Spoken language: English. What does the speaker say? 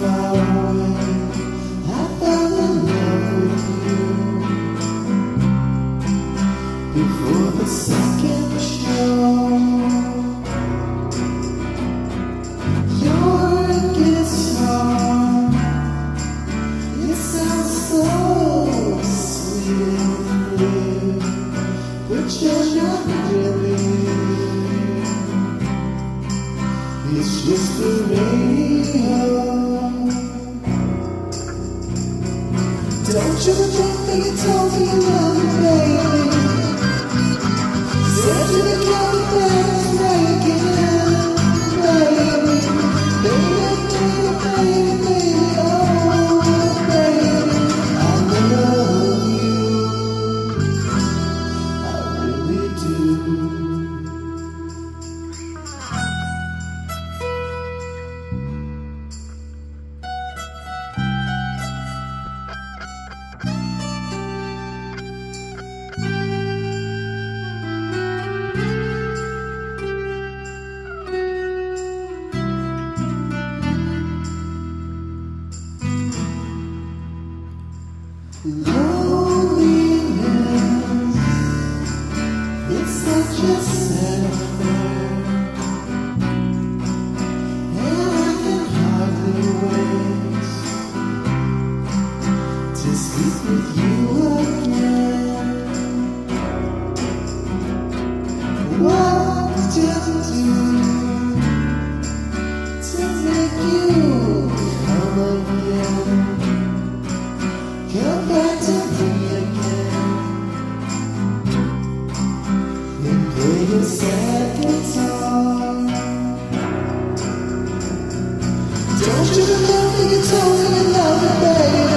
my way. I fell in love with you before the second show. Your guitar, it sounds so sweet and blue, but you're not really. It's just the radio. Don't you think that you told me you love me, baby? Said you the kind of things making baby, baby, oh baby, I love you, I really do. Loneliness, it's such a sad affair, and I can hardly wait to speak with you again. What did you do to make you come again? Come back to me again and play your sad guitar. Don't you remember you told me you love me, baby?